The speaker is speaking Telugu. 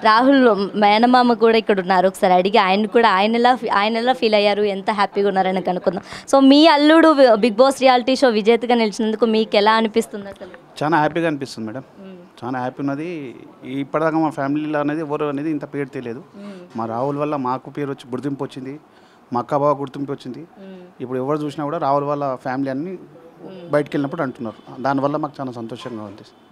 రాహుల్ మేనమామ కూడా ఇక్కడ ఉన్నారు, ఒకసారి అడిగి ఆయన కూడా ఆయన ఎలా ఫీల్ అయ్యారు, ఎంత హ్యాపీగా ఉన్నారని కనుక్కుందాం. సో మీ అల్లుడు బిగ్ బాస్ రియాలిటీ షో విజేతగా నిలిచినందుకు మీకు ఎలా అనిపిస్తుంది అసలు? చాలా హ్యాపీగా అనిపిస్తుంది మేడం, చాలా హ్యాపీ ఉన్నది. ఇప్పటిదాకా మా ఫ్యామిలీలో అనేది ఎవరు అనేది ఇంత పేరు తెలియదు. మా రాహుల్ వల్ల మాకు పేరు వచ్చి గుర్తింపు వచ్చింది, మా అక్క బావ గుర్తింపు వచ్చింది. ఇప్పుడు ఎవరు చూసినా కూడా రాహుల్ వాళ్ళ ఫ్యామిలీ అన్ని బయటికి వెళ్ళినప్పుడు అంటున్నారు. దానివల్ల మాకు చాలా సంతోషంగా ఉంది.